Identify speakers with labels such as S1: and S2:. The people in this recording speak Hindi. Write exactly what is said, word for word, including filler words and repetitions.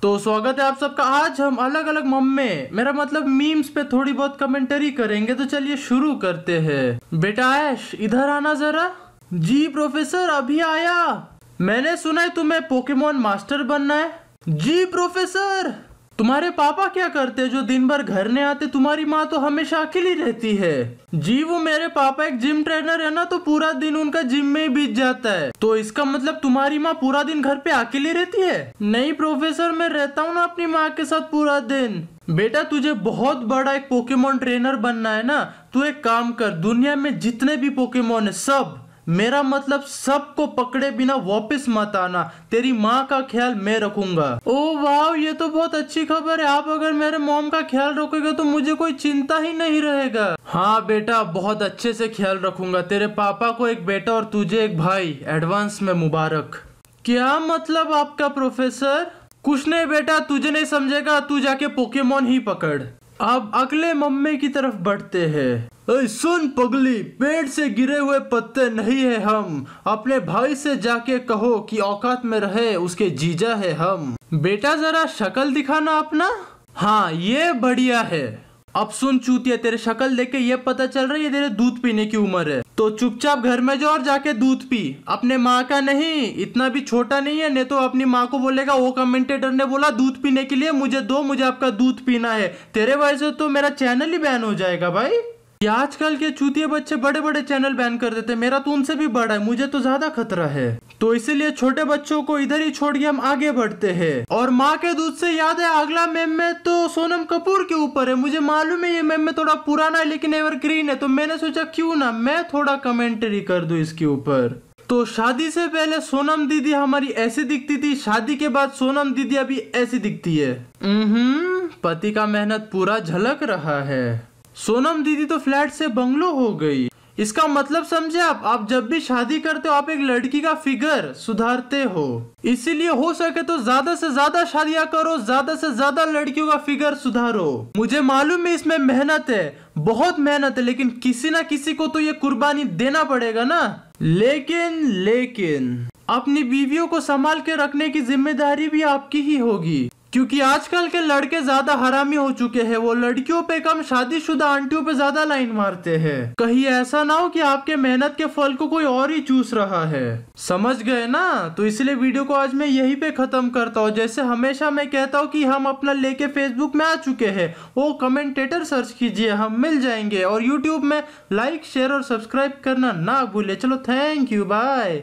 S1: तो स्वागत है आप सबका। आज हम अलग अलग मम्मे मेरा मतलब मीम्स पे थोड़ी बहुत कमेंटरी करेंगे। तो चलिए शुरू करते हैं। बेटा ऐश इधर आना जरा। जी प्रोफेसर अभी आया। मैंने सुना है तुम्हें पोकेमोन मास्टर बनना है। जी प्रोफेसर। तुम्हारे पापा क्या करते हैं जो दिन भर घर नहीं आते? तुम्हारी माँ तो हमेशा अकेली रहती है। जी वो मेरे पापा एक जिम ट्रेनर है ना, तो पूरा दिन उनका जिम में ही बीत जाता है। तो इसका मतलब तुम्हारी माँ पूरा दिन घर पे अकेली रहती है? नहीं प्रोफेसर, मैं रहता हूँ ना अपनी माँ के साथ पूरा दिन। बेटा तुझे बहुत बड़ा एक पोकेमोन ट्रेनर बनना है ना, तू एक काम कर, दुनिया में जितने भी पोकेमोन है सब, मेरा मतलब सबको पकड़े बिना वापस मत आना। तेरी माँ का ख्याल मैं रखूंगा। ओ वाह, ये तो बहुत अच्छी खबर है। आप अगर मेरे मॉम का ख्याल रखोगे तो मुझे कोई चिंता ही नहीं रहेगा। हाँ बेटा बहुत अच्छे से ख्याल रखूंगा। तेरे पापा को एक बेटा और तुझे एक भाई, एडवांस में मुबारक। क्या मतलब आपका प्रोफेसर? कुछ नहीं बेटा, तुझे नहीं समझेगा, तू जाके पोकेमोन ही पकड़। अब अगले मम्मी की तरफ बढ़ते हैं। ऐ सुन पगली, पेड़ से गिरे हुए पत्ते नहीं है हम। अपने भाई से जाके कहो कि औकात में रहे, उसके जीजा है हम। बेटा जरा शक्ल दिखाना अपना। हाँ ये बढ़िया है। अब सुन चूतिया, तेरे शक्ल देख के ये पता चल रहा है ये तेरे दूध पीने की उम्र है। तो चुपचाप घर में जाओ और जाके दूध पी। अपने माँ का नहीं, इतना भी छोटा नहीं है, नहीं तो अपनी माँ को बोलेगा वो कमेंटेटर ने बोला दूध पीने के लिए, मुझे दो, मुझे आपका दूध पीना है। तेरे वजह से तो मेरा चैनल ही बैन हो जाएगा भाई। ये आजकल के चूतिया बच्चे बड़े बड़े चैनल बैन कर देते, मेरा तो उनसे भी बड़ा है, मुझे तो ज्यादा खतरा है। तो इसीलिए छोटे बच्चों को इधर ही छोड़ के हम आगे बढ़ते हैं। और माँ के दूध से याद है, अगला मेम में तो सोनम कपूर के ऊपर है। मुझे मालूम है ये मेम में थोड़ा पुराना है लेकिन एवरग्रीन है, तो मैंने सोचा क्यों ना मैं थोड़ा कमेंट्री कर दूं इसके ऊपर। तो शादी से पहले सोनम दीदी हमारी ऐसी दिखती थी, शादी के बाद सोनम दीदी अभी ऐसी दिखती है। हम्म पति का मेहनत पूरा झलक रहा है। सोनम दीदी तो फ्लैट से बंगलो हो गई। इसका मतलब समझे आप आप जब भी शादी करते हो आप एक लड़की का फिगर सुधारते हो। इसीलिए हो सके तो ज्यादा से ज्यादा शादियां करो, ज्यादा से ज्यादा लड़कियों का फिगर सुधारो। मुझे मालूम है इसमें मेहनत है, बहुत मेहनत है, लेकिन किसी ना किसी को तो ये कुर्बानी देना पड़ेगा ना। लेकिन लेकिन अपनी बीवियों को संभाल के रखने की जिम्मेदारी भी आपकी ही होगी, क्योंकि आजकल के लड़के ज्यादा हरामी हो चुके हैं। वो लड़कियों पे कम शादीशुदा आंटियों पे ज्यादा लाइन मारते हैं। कहीं ऐसा ना हो कि आपके मेहनत के फल को कोई और ही चूस रहा है। समझ गए ना? तो इसलिए वीडियो को आज मैं यहीं पे खत्म करता हूँ। जैसे हमेशा मैं कहता हूँ कि हम अपना लेके फेसबुक में आ चुके हैं, वो कमेंटेटर सर्च कीजिए, हम मिल जाएंगे। और यूट्यूब में लाइक शेयर और सब्सक्राइब करना ना भूले। चलो थैंक यू, बाय।